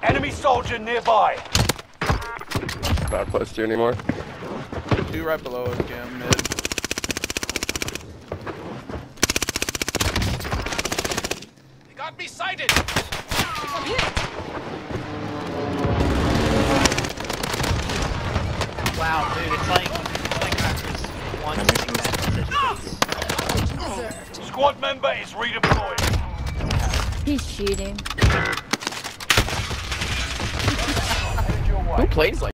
Enemy soldier nearby. Not close to you anymore. Two right below us, Cam, mid. They got me sighted. Wow, dude, it's like I was one making bad decisions. Squad member is redeployed. He's cheating. Who plays like